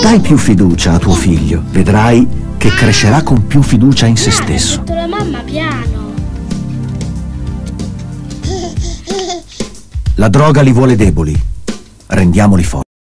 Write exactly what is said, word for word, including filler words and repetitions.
Dai più fiducia a tuo figlio, vedrai che crescerà con più fiducia in se stesso. Ho detto la mamma piano. La droga li vuole deboli, rendiamoli forti.